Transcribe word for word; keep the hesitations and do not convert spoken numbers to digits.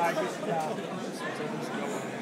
Yeah, I just, yeah, just at least going.